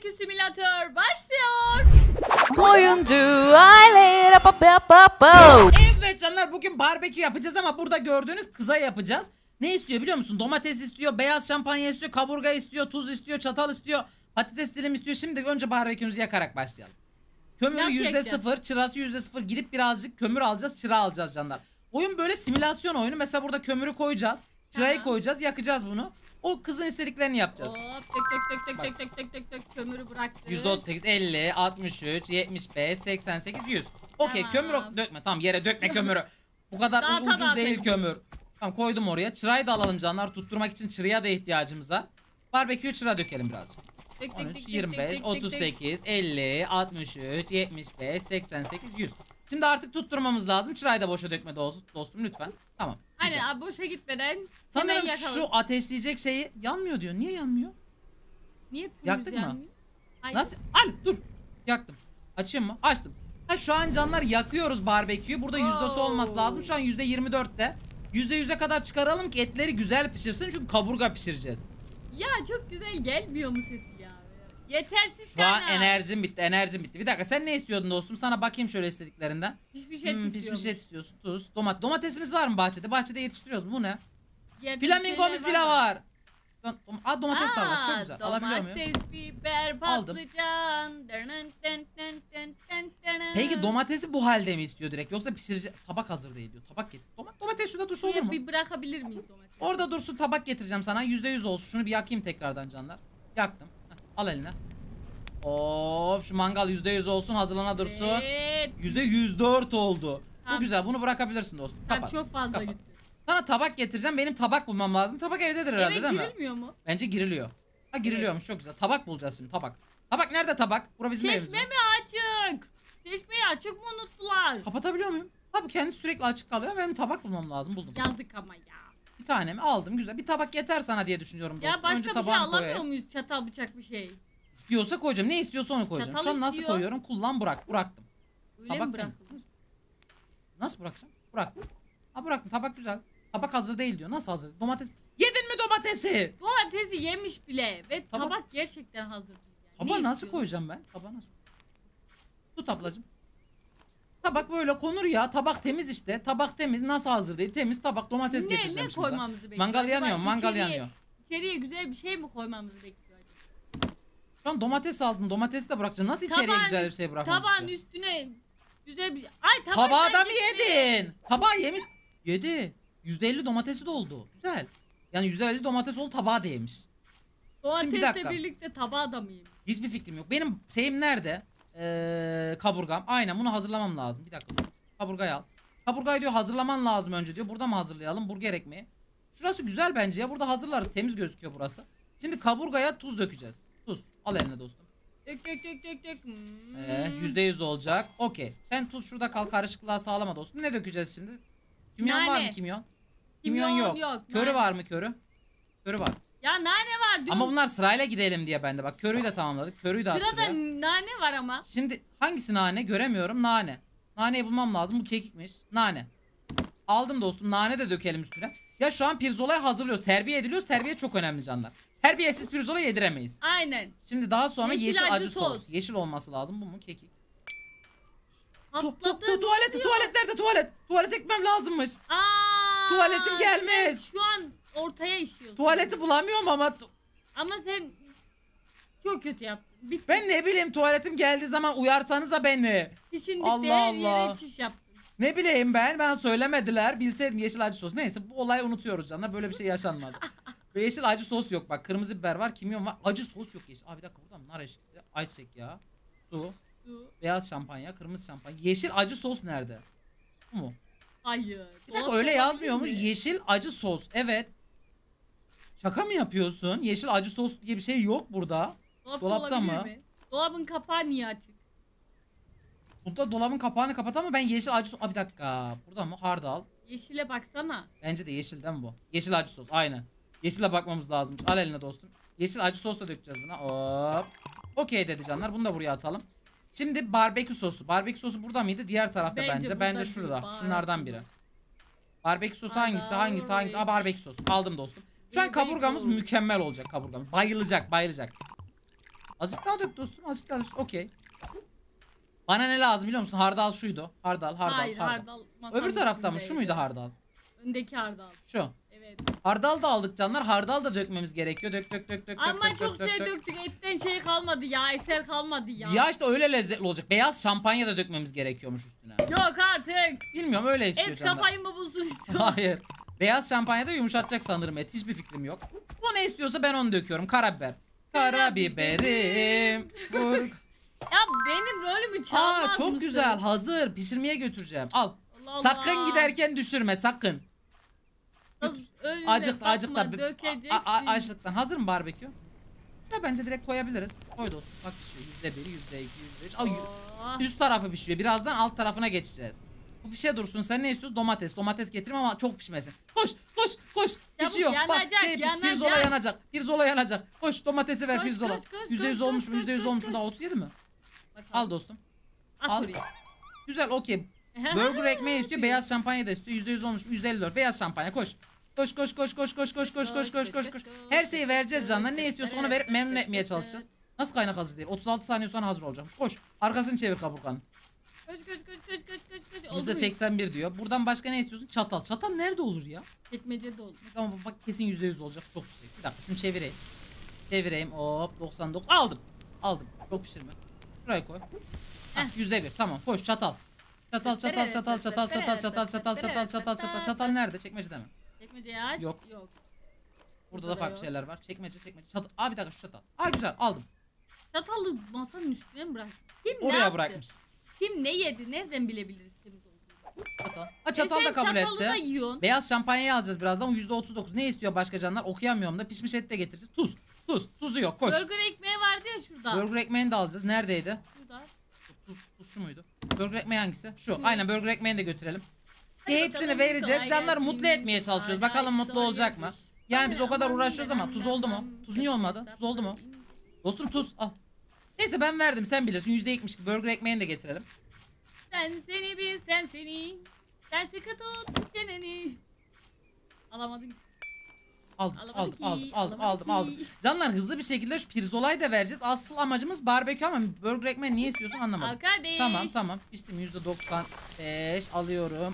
Barbekü simülatör başlıyor. Oyuncu aile. Evet canlar, bugün barbekü yapacağız ama burada gördüğünüz kıza yapacağız. Ne istiyor biliyor musun? Domates istiyor, beyaz şampanya istiyor, kaburga istiyor, tuz istiyor, çatal istiyor, patates dilim istiyor. Şimdi önce barbekümüzü yakarak başlayalım. Kömürü %0, çırası %0. Gidip birazcık kömür alacağız, çıra alacağız canlar. Oyun böyle simülasyon oyunu. Mesela burada kömürü koyacağız, çırayı koyacağız, yakacağız bunu. O kızın istediklerini yapacağız. Hop tek kömürü bıraktık. %38, 50, 63, 75, 88, 100. Okey, Tamam. kömür dökme. Tamam, yere dökme kömürü. Bu kadar Dağıta ucuz değil kömür. Tamam, koydum oraya. Çırayı da alalım canlar. Tutturmak için çıraya da ihtiyacımız var. Barbeküye çıra dökelim birazcık. 13, 25, 38, 50, 63, 75, 88, 100. Şimdi artık tutturmamız lazım. Çırayı da boşa dökme dostum lütfen. Tamam. Aynen abi, boşa gitmeden. Sanırım şu ateşleyecek şeyi yanmıyor diyor. Niye yanmıyor? Niye Yaktık mı? yanmıyor? Nasıl? Al dur. Yaktım. Açayım mı? Açtım. Ha, şu an canlar yakıyoruz barbeküyü. Burada yüzdesi olması lazım. Şu an %24'te. %100'e kadar çıkaralım ki etleri güzel pişirsin. Çünkü kaburga pişireceğiz. Ya çok güzel gelmiyor mu sesi ya? Yetersiz Şu an enerjim bitti. Bir dakika, sen ne istiyordun dostum? Sana bakayım şöyle istediklerinden. Pişmiş et istiyormuş. Pişmiş et istiyorsun. Tuz, domatesimiz var mı bahçede? Bahçede yetiştiriyoruz mu? Bu ne? Yerde Flamingomuz bile var. Domatesler var. Çok güzel. Domates, Alabiliyor muyum? biber, Aldım. patlıcan. Peki domatesi bu halde mi istiyor direkt? Yoksa pişirici tabak hazır değil diyor. Tabak getir. Domates şurada dursun, olur mu? Bir bırakabilir miyiz domatesi? Orada dursun, tabak getireceğim sana. %100 olsun. Şunu bir yakayım tekrardan canlar. Yaktım. Heh, al eline. Of, şu mangal %100 olsun, hazırlana dursun. Evet. %104 oldu. Tamam. Bu güzel. Bunu bırakabilirsin dostum. Kapat. Çok fazla Kapat. gitti. Sana tabak getireceğim. Benim tabak bulmam lazım. Tabak evdedir herhalde, Evet, değil mi? girilmiyor mu? Bence giriliyor. Ha, giriliyormuş, çok güzel. Tabak bulacağız şimdi, tabak. Tabak nerede tabak? Bura bizim evimiz. Çeşme mi açık? Çeşmeyi açık mı unuttular? Kapatabiliyor muyum? Ha, bu kendisi sürekli açık kalıyor. Benim tabak bulmam lazım. Buldum. Yazdık ama ya. Bir tane mi aldım, güzel. Bir tabak yeter sana diye düşünüyorum dostum. Ya başka Önce bir şey tabağımı alamıyor koyayım. muyuz? Çatal bıçak bir şey. İstiyorsa koyacağım. Ne istiyorsa onu koyacağım. Çatal Şu an nasıl istiyor. koyuyorum? Kullan, bıraktım. Öyle Tabak mi değil mi? bırakılır? Nasıl bırakacağım? Bıraktım. Ha, bıraktım. Tabak güzel. Tabak hazır değil diyor. Nasıl hazır? Domates. Yedin mi domatesi? Domatesi yemiş bile ve Tabak- tabak gerçekten hazır değil. Yani. Tabağı Ne nasıl istiyorsun? koyacağım ben? Tabağı nasıl? Tut ablacığım. Tabak böyle konur ya. Tabak temiz işte. Tabak temiz. Nasıl hazır değil? Temiz tabak, domates getireceğim Ne şimdi sana. koymamızı bekliyor? Mangal Acaba yanıyor, mangal yanıyor. İçeriye güzel bir şey mi koymamızı bekliyor acaba? Şu an domates aldım. Domatesi de bırakacağım. Nasıl içeriye güzel bir şey bırakmam Tabağın istiyor? üstüne güzel bir şey. Ay Tabağı da mı gitmiş. yedin? Tabağı yemiş. Yedi. %50 domatesi de oldu. Güzel. Yani %50 domates oldu, tabağı da yemiş. Şimdi bir dakika. Domatesle birlikte tabağı da mı yemiş? Hiçbir fikrim yok. Benim şeyim nerede? Kaburgam. Aynen, bunu hazırlamam lazım. Bir dakika. Kaburgayı al. Kaburgayı diyor hazırlaman lazım önce diyor. Burada mı hazırlayalım? Burger ekmeği. Şurası güzel bence ya. Burada hazırlarız. Temiz gözüküyor burası. Şimdi kaburgaya tuz dökeceğiz. Tuz. Al eline dostum. Dök. %100 olacak. Okey. Sen tuz şurada kal, karışıklığa sağlama dostum. Ne dökeceğiz şimdi? Kimyon var mı Nane. kimyon? Kimyon yok. yok, Körü nane. var mı körü? Körü var. Ya nane var diyorum. Ama bunlar sırayla gidelim diye bende. Bak, körüyü de tamamladık. Körüyü de at Sırada şuraya. nane var ama. Şimdi hangisi nane? Göremiyorum. Nane. Naneyi bulmam lazım. Bu kekikmiş. Nane. Aldım dostum. Nane de dökelim üstüne. Ya şu an pirzolayı hazırlıyoruz. Terbiye ediliyoruz. Terbiye çok önemli canlar. Terbiyesiz pirzola yediremeyiz. Aynen. Şimdi daha sonra yeşil acı sos. sos. Yeşil olması lazım. Bu mu? Kekik. Patladı. Tuvalet nerede? Tuvalet ekmem lazımmış. Tuvaletim gelmiş. Sen şu an ortaya işiyorsun. Tuvaleti bulamıyorum ama Ama sen çok kötü yaptın. Bitti. ben ne bileyim, tuvaletim geldiği zaman uyarsanıza beni. Çişin bitti, Allah her yere Allah. çiş yaptın. Ne bileyim ben söylemediler. Bilseydim yeşil acı sos. Neyse, bu olayı unutuyoruz canlar. Böyle bir şey yaşanmadı. Ve yeşil acı sos yok. Bak, kırmızı biber var, kimyon var. Acı sos yok yeşil. Bir dakika, burada mı? Nar eşkisi, ayçiçek yağı, su, beyaz şampanya, kırmızı şampanya. Yeşil acı sos nerede? Bu mu? Hayır. Bir dakika, Dolapta öyle olabilir yazmıyormuş. mi? Yeşil acı sos. Evet. Şaka mı yapıyorsun? Yeşil acı sos diye bir şey yok burada. Dolapta olabilir mı? mi? Dolabın kapağı niye açık? Burada dolabın kapağını kapat ama ben yeşil acı sos... Bir dakika. Burada mı? Hardal. Yeşile baksana. Bence de yeşilden bu. Yeşil acı sos. Aynen. Yeşile bakmamız lazım. Al eline dostum. Yeşil acı sos da dökeceğiz buna. Hop. Okey dedi canlar. Bunu da buraya atalım. Şimdi barbekü sosu. Barbekü sosu burada mıydı? Diğer tarafta bence. Bence burada şurada. değil. Şunlardan biri. Barbekü sosu hangisi? Barbekü. Barbekü sosu. Aldım dostum. Şu an kaburgamız mükemmel olacak, kaburgamız. Bayılacak. Azıcık daha dök dostum. Azıcık daha dök. Okey. Bana ne lazım biliyor musun? Hardal şuydu. Hardal. Hayır hardal. masanın Öbür tarafta mı? Şu üstündeydi. muydu hardal? Öndeki hardal. Şu. Evet. Hardal da aldık canlar. Hardal da dökmemiz gerekiyor. Dök. Ama çok şey döktük. Etten şey kalmadı ya. Eser kalmadı ya. Ya işte öyle lezzetli olacak. Beyaz şampanya da dökmemiz gerekiyormuş üstüne. Yok artık. Bilmiyorum öyle istiyor Et canlar. kafayı mı bulsun istiyorum. Hayır. Beyaz şampanya da yumuşatacak sanırım et. Hiçbir fikrim yok. O ne istiyorsa ben onu döküyorum. Karabiber. Karabiberim. Vur. Ya benim rolümü çalmaz Aa çok mısın? güzel. Hazır. Pişirmeye götüreceğim. Al. Allah Allah. Sakın giderken düşürme sakın. Önüne Acık bakma, acık da dökeceksin. açlıktan. Hazır mı barbekü? Ya bence direkt koyabiliriz. Koy dostum. Bak pişiyor. %1, %2, %3. Ay, Oh. üst tarafı pişiyor. Birazdan alt tarafına geçeceğiz. Bu pişe dursun. Sen ne istiyorsun? Domates. Domates getirme ama çok pişmesin. Koş. Pişiyor. yanacak, Pirzola yanacak. yanacak. Pirzola yanacak. Koş domatesi ver Koş, pirzola. koş, koş, %100 koş, olmuş mu? koş, %100 koş, olmuş mu? koş. Daha 37 mi? Bakalım. Al dostum. At al. oraya. Güzel okey. Burger ekmeği istiyor. Beyaz şampanya da istiyor. %100 olmuş. %54. Beyaz şampanya koş. Koş. Her şeyi vereceğiz canlar. Ne istiyorsa onu verip memnun etmeye çalışacağız. Nasıl kaynak hazır değil? 36 saniye sonra hazır olacakmış. Koş. Arkasını çevir kaburganın. Koş. Oldu mu? %81 diyor. Buradan başka ne istiyorsun? Çatal. Çatal nerede olur ya? Çekmecede oldu. Tamam bak kesin %100 olacak. Çok güzel. Bir dakika şunu çevireyim. Çevireyim. Hop 99. Aldım. Çok pişirme. Şuraya koy. Hah, %1. Tamam. Koş çatal. Çatal nerede? Çekmecede mi? Çekmeceyi aç. Yok. Burada da Burada farklı yok. şeyler var. Çekmece. Çatal. Aa bir dakika şu çatal. Aa güzel aldım. Çatalı masanın üstüne mi bırak? Kim ne Oraya yaptı? bırakmış. Kim ne yedi? Nereden bilebiliriz temiz olduğunu? Çatal. Ha çatal da sen kabul çatalı da etti. yiyorsun. Beyaz şampanyayı alacağız birazdan. O %39. Ne istiyor başka canlar? Okuyamıyorum da. Pişmiş et de getireceğiz. Tuzu yok. Koş. Burger ekmeği vardı ya şurada. Burger ekmeğini de alacağız. Neredeydi? Şurada. Tuz şu muydu? Burger ekmeği hangisi? Şu. Şu. Aynen burger ekmeğini de götürelim. Hadi Hepsini bakalım, vereceğiz. kolay Canları gelsin. mutlu etmeye çalışıyoruz. Bakalım Kolay mutlu olacak mı? gelsin. Yani biz o kadar Aman uğraşıyoruz ama benim tuz oldu mu? ben- Tuz niye olmadı? Tuz oldu mu? Dostum tuz al. Neyse ben verdim sen bilirsin. %70 gibi burger ekmeğini de getirelim. Sen seni bil sen seni. Sen sıkı tut çeneni. Alamadın. Aldım. Canlar hızlı bir şekilde şu pirzolayı da vereceğiz. Asıl amacımız barbekü ama burger ekmeği niye istiyorsun anlamadım. Al kardeş. Tamam. İçtim %95 alıyorum.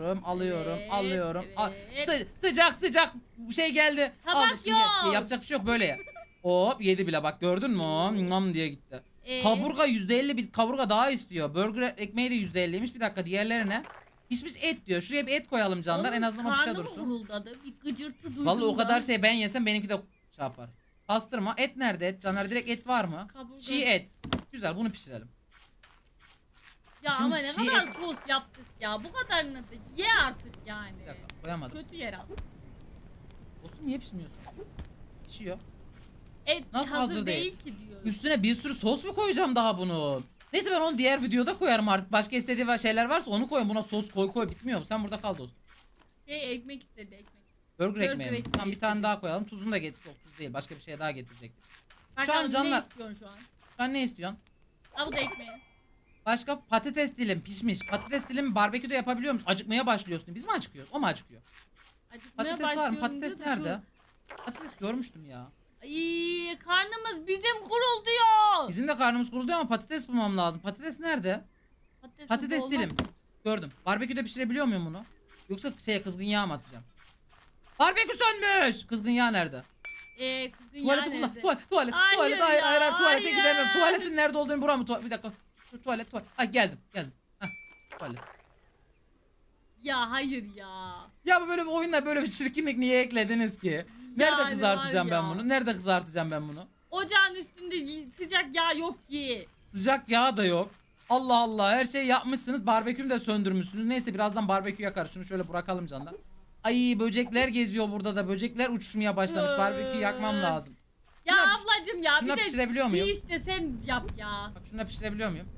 Evet. Sıcak bir şey geldi. Tabak dostum, yok. yapacak bir şey yok böyle ya. Hop yedi bile bak gördün mü? Nam diye gitti. Kaburga %50 bir kaburga daha istiyor. Burger ekmeği de %50'ymiş. Bir dakika diğerleri ne? Pişmiş et diyor. Şuraya bir et koyalım canlar. En azından o pişe dursun. Karnım guruldadı. Bir gıcırtı duydum. Vallahi o kadar ben. şey ben yesem benimki de şey yapar. Pastırma. Et nerede et? Caner direkt et var mı? Kaburga. Çiğ et. Güzel bunu pişirelim. Ya Şimdi ama ne çiğ kadar et- sos yaptık ya. Bu kadarını da ye artık yani. Bir dakika koyamadım. Kötü yer al. Dostum niye pişmiyorsun? Pişiyor. Et Nasıl hazır değil? ki diyor. Üstüne bir sürü sos mu koyacağım daha bunun? Neyse ben onu diğer videoda koyarım artık. Başka istediği şeyler varsa onu koyun. Buna sos koy bitmiyor mu? Sen burada kal dostum. Ekmek istedi ekmek. Burger ekmeği mi? ekmeği Tamam bir tane istedi. daha koyalım. Tuzunu da getir. Çok tuz değil. Başka bir şey daha getirecektik. Bakalım ne canlar- istiyorsun şu an? Sen ne istiyorsun? Al bu da ekmeği. Başka patates dilim pişmiş. Patates dilim barbeküde yapabiliyor musun? Acıkmaya başlıyorsun. Biz mi acıkıyoruz? O mu acıkıyor? Acıkmaya Patates var mı? başlıyorum Patates diyor da şu- nerede? Patates görmüştüm ya. Ay karnımız bizim kurulduyor. Bizim de karnımız kuruluyor ama patates bulmam lazım. Patates nerede? Patates olmaz dilim. mı? Gördüm. Barbeküde pişirebiliyor muyum bunu? Yoksa kızgın yağ mı atacağım? Barbekü sönmüş. Kızgın yağ nerede? Kızgın Tuvaleti yağ kullan. nerede? Tuvalet. Hayır Hayır ya, tuvalete hayır. gidemem. Tuvaletin nerede olduğunu buram mı? Bir dakika. Tuvalet. Ay geldim. Heh. Tuvalet. Ya hayır ya. Ya böyle bir oyunda böyle bir çirkinlik niye eklediniz ki? Nerede Yani kızartacağım var ben ya. bunu? Nerede kızartacağım ben bunu? Ocağın üstünde sıcak yağ yok ki. Sıcak yağ da yok. Allah Allah her şeyi yapmışsınız. Barbekümü de söndürmüşsünüz. Neyse birazdan barbekü yakarız. Şunu şöyle bırakalım canlar. Ay böcekler geziyor burada da. Böcekler uçuşmaya başlamış. Barbeküyü yakmam lazım. Ya Şuna- ablacım ya şuna bir de pişirebiliyor muyum? bir işte sen yap ya. Bak şunu da pişirebiliyor muyum?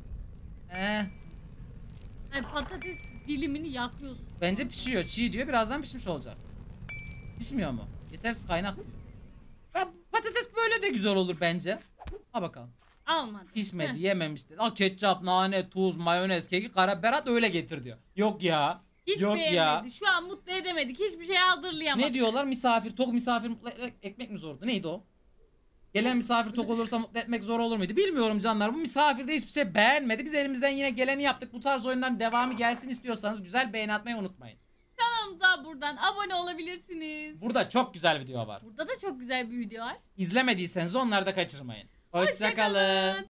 Ay patates dilimini yakıyorsun. Bence pişiyor. Çiğ diyor. Birazdan pişmiş olacak. Pişmiyor mu? Yetersiz kaynak diyor. Ya patates böyle de güzel olur bence. Ha bakalım. Almadı. Pişmedi, Heh. yememişti. Aa ketçap, nane, tuz, mayonez, keki, karabiberat öyle getir diyor. Yok ya. Hiç Yok beğenmedi. ya. Şu an mutlu edemedik. Hiçbir şey hazırlayamadık. Ne diyorlar? Misafir, tok misafir mutlu ekmek mi zordu? Neydi o? Gelen misafir tok olursa mutlu etmek zor olur muydu? Bilmiyorum canlar. Bu misafir de hiçbir şey beğenmedi. Biz elimizden yine geleni yaptık. Bu tarz oyunların devamı gelsin istiyorsanız güzel beğeni atmayı unutmayın. Kanalımıza buradan abone olabilirsiniz. Burada çok güzel video var. Burada da çok güzel bir video var. İzlemediyseniz onları da kaçırmayın. Hoşça Hoşça kalın. kalın.